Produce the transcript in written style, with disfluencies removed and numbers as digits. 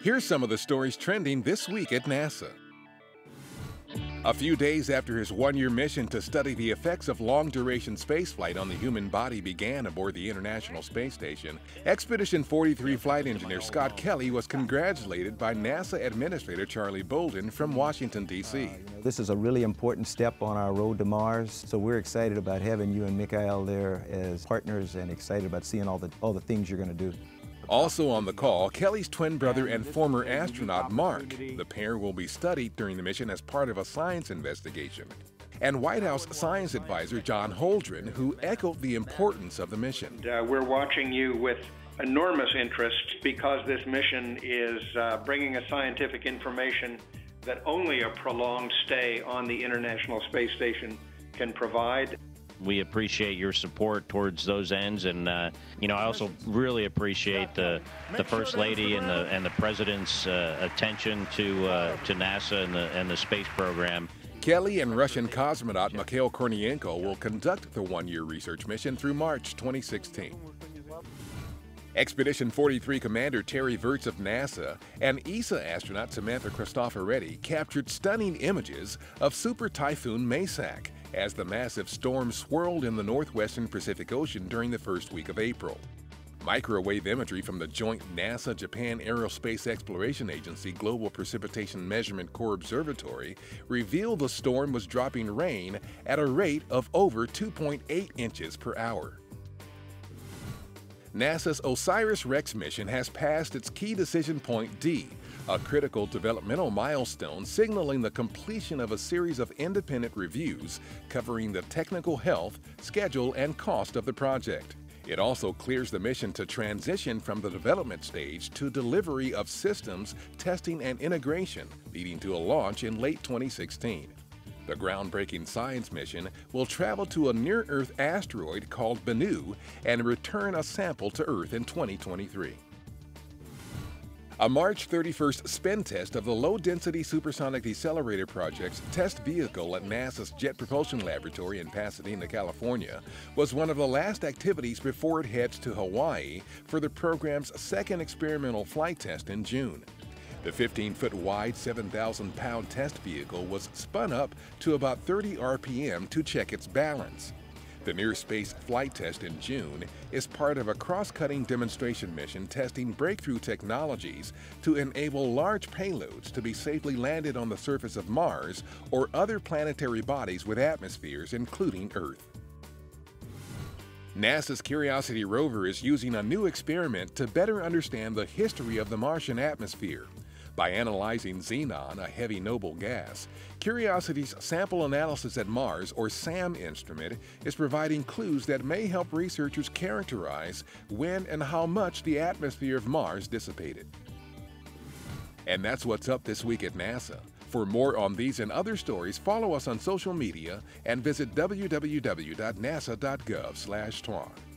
Here's some of the stories trending this week at NASA. A few days after his one-year mission to study the effects of long-duration spaceflight on the human body began aboard the International Space Station, Expedition 43 flight engineer Scott Kelly was congratulated by NASA Administrator Charlie Bolden from Washington, D.C. This is a really important step on our road to Mars, so we're excited about having you and Mikhail there as partners and excited about seeing all the things you're going to do. Also on the call, Kelly's twin brother and former astronaut Mark. The pair will be studied during the mission as part of a science investigation. And White House science advisor John Holdren, who echoed the importance of the mission. We're watching you with enormous interest because this mission is bringing us scientific information that only a prolonged stay on the International Space Station can provide. We appreciate your support towards those ends, and I also really appreciate the First Lady and the President's attention to NASA and the space program. Kelly and Russian cosmonaut Mikhail Kornienko will conduct the one-year research mission through March 2016. Expedition 43 Commander Terry Virts of NASA and ESA astronaut Samantha Cristoforetti captured stunning images of Super Typhoon Maysak as the massive storm swirled in the northwestern Pacific Ocean during the first week of April. Microwave imagery from the joint NASA-Japan Aerospace Exploration Agency Global Precipitation Measurement Corps Observatory revealed the storm was dropping rain at a rate of over 2.8 inches per hour. NASA's Osiris-Rex mission has passed its key decision point D, a critical developmental milestone signaling the completion of a series of independent reviews covering the technical health, schedule, and cost of the project. It also clears the mission to transition from the development stage to delivery of systems, testing, and integration, leading to a launch in late 2016. The groundbreaking science mission will travel to a near-Earth asteroid called Bennu and return a sample to Earth in 2023. A March 31st spin test of the Low-Density Supersonic Decelerator Project's test vehicle at NASA's Jet Propulsion Laboratory in Pasadena, California, was one of the last activities before it heads to Hawaii for the program's second experimental flight test in June. The 15-foot wide, 7,000-pound test vehicle was spun up to about 30 RPM to check its balance. The near-space flight test in June is part of a cross-cutting demonstration mission testing breakthrough technologies to enable large payloads to be safely landed on the surface of Mars or other planetary bodies with atmospheres, including Earth. NASA's Curiosity rover is using a new experiment to better understand the history of the Martian atmosphere. By analyzing xenon, a heavy noble gas, Curiosity's Sample Analysis at Mars, or SAM instrument, is providing clues that may help researchers characterize when and how much the atmosphere of Mars dissipated. And that's what's up this week at NASA. For more on these and other stories, follow us on social media and visit www.nasa.gov/twan.